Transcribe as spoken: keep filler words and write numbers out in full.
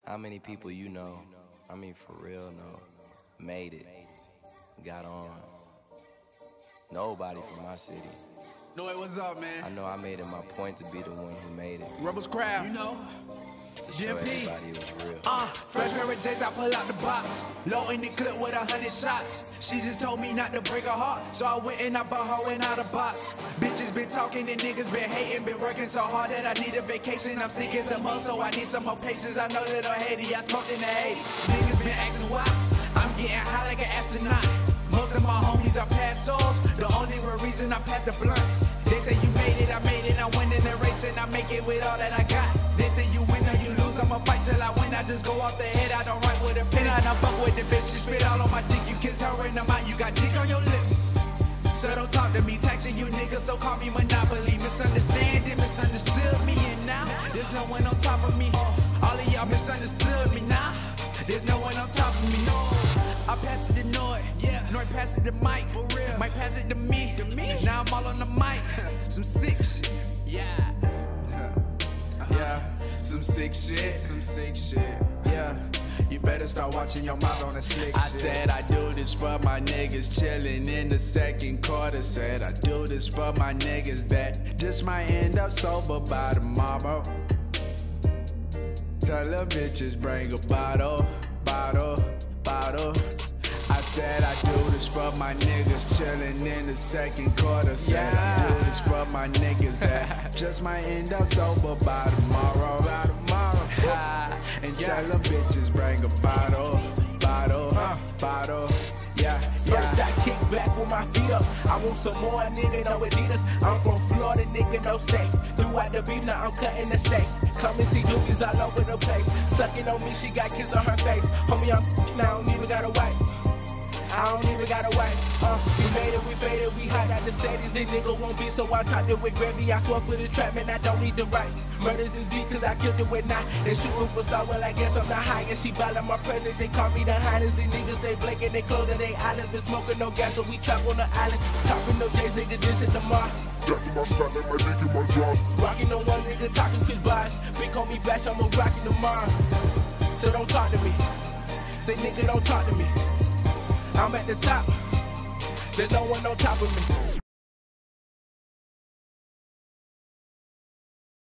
How many people you know, I mean for real know, made it, got on? Nobody from my city. No, hey, what's up, man? I know I made it my point to be the one who made it. rebellskcraft, you know? To show everybody it was real. Uh, fresh pair of J's, I pull out the box. Loading the clip with a hundred shots. She just told me not to break her heart, so I went and I bought her in out of box. Bitches been talking and niggas been hating. Been working so hard that I need a vacation. I'm sick as a mug, so I need some more patience. I know little Haiti, I smoked in the eighties. Niggas been asking why I'm getting high like an astronaut. Most of my homies are past souls. The only real reason I passed the blunt. They say you made it, I made it. I'm winning the race and I make it with all that I got. They say you win or you lose, I'ma fight till I win. I just go off the head, I don't write with a pen. I don't fuck with the bitch, she spit all on my dick. You kiss her in the mouth, you got dick on your lips. So don't talk to me, taxing you niggas, so call me Monopoly. Misunderstanding, misunderstood me, and now there's no one on top of me. All of y'all misunderstood me, now there's no one on top of me. I pass it to Noy, yeah. Noy pass it to Mike, for real. Mike pass it to me, to me. Now I'm all on the mic, some sick shit, yeah. Uh-huh. Yeah, some sick shit, some sick shit, yeah. You better start watching your mouth on the slick I shit. I said I do this for my niggas chillin' in the second quarter. Said I do this for my niggas that just might end up sober by tomorrow. Tell the bitches bring a bottle, bottle, bottle. I said I do this for my niggas chillin' in the second quarter. Said yeah. I do this for my niggas that just might end up sober by tomorrow. By tomorrow. And yeah. Tell them bitches bring a bottle, bottle, uh. bottle. Yeah, yeah. First I kick back with my feet up. I want some more, nigga, no Adidas. I'm from Florida, nigga, no state. Throughout the beef, now I'm cutting the steak. Come and see doobies all over the place. Sucking on me, she got kiss on her face. Homie, I'm now I don't even gotta wipe. I don't even gotta wipe. Uh, we made it, we faded, we hot out the cities. This nigga won't be, so I topped it with gravy. I swear for the trap, man, I don't need to write. Murders this beat, cause I killed it with nine. They shooting for star, well, I guess I'm the highest. She ballin' my presence, they call me the highness. These niggas, they blinking, they closing they island. Been smoking no gas, so we trap on the island. Talking no J's, nigga, this is the mark. Jacking my spot like my dick in my jaws. Rocking no one nigga, talking cause vibes. Big homie bash, I'ma rock it tomorrow. So don't talk to me. Say nigga, don't talk to me. I'm at the top, there's no one on top of me.